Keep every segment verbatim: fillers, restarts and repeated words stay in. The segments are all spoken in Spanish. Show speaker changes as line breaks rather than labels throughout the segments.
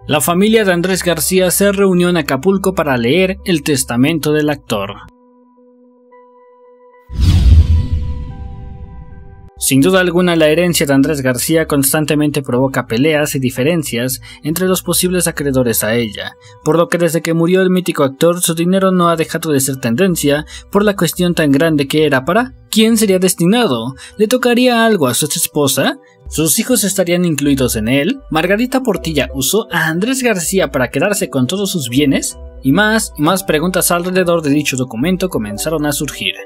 La familia de Andrés García se reunió en Acapulco para leer el testamento del actor. Sin duda alguna, la herencia de Andrés García constantemente provoca peleas y diferencias entre los posibles acreedores a ella, por lo que desde que murió el mítico actor su dinero no ha dejado de ser tendencia por la cuestión tan grande que era para ¿quién sería destinado? ¿Le tocaría algo a su esposa? ¿Sus hijos estarían incluidos en él? ¿Margarita Portilla usó a Andrés García para quedarse con todos sus bienes? Y más y más preguntas alrededor de dicho documento comenzaron a surgir.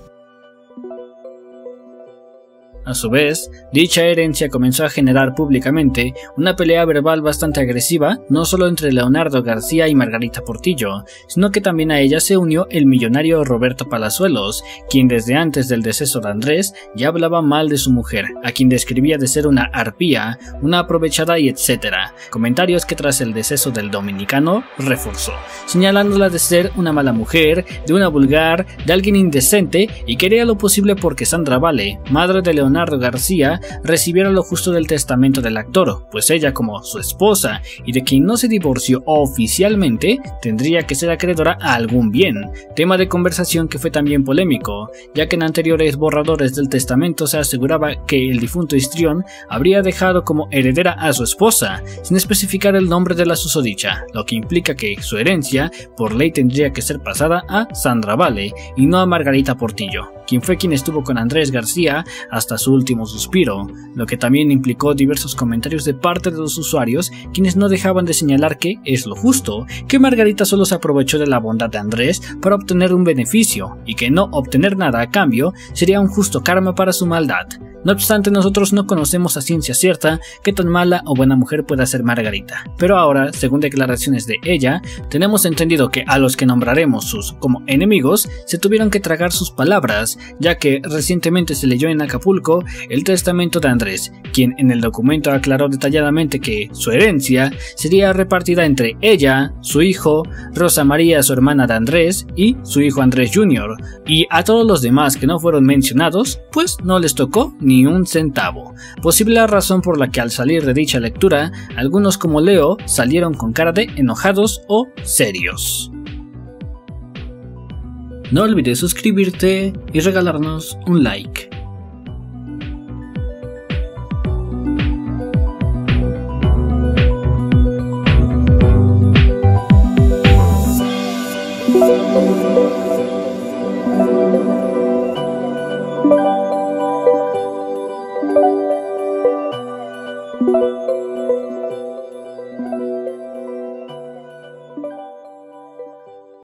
A su vez, dicha herencia comenzó a generar públicamente una pelea verbal bastante agresiva, no solo entre Leonardo García y Margarita Portillo, sino que también a ella se unió el millonario Roberto Palazuelos, quien desde antes del deceso de Andrés ya hablaba mal de su mujer, a quien describía de ser una arpía, una aprovechada y etcétera, comentarios que tras el deceso del dominicano reforzó, señalándola de ser una mala mujer, de una vulgar, de alguien indecente y que haría lo posible porque Sandra Vale, madre de Leonardo Leonardo García, recibiera lo justo del testamento del actor, pues ella, como su esposa y de quien no se divorció oficialmente, tendría que ser acreedora a algún bien, tema de conversación que fue también polémico, ya que en anteriores borradores del testamento se aseguraba que el difunto histrión habría dejado como heredera a su esposa, sin especificar el nombre de la susodicha, lo que implica que su herencia por ley tendría que ser pasada a Sandra Vale y no a Margarita Portillo, quien fue quien estuvo con Andrés García hasta su último suspiro, lo que también implicó diversos comentarios de parte de los usuarios, quienes no dejaban de señalar que es lo justo, que Margarita solo se aprovechó de la bondad de Andrés para obtener un beneficio, y que no obtener nada a cambio sería un justo karma para su maldad. No obstante, nosotros no conocemos a ciencia cierta qué tan mala o buena mujer pueda ser Margarita, pero ahora, según declaraciones de ella, tenemos entendido que a los que nombraremos sus como enemigos se tuvieron que tragar sus palabras, ya que recientemente se leyó en Acapulco el testamento de Andrés, quien en el documento aclaró detalladamente que su herencia sería repartida entre ella, su hijo, Rosa María, su hermana de Andrés, y su hijo Andrés junior, y a todos los demás que no fueron mencionados, pues no les tocó ni un centavo, posible razón por la que al salir de dicha lectura, algunos como Leo salieron con cara de enojados o serios. No olvides suscribirte y regalarnos un like.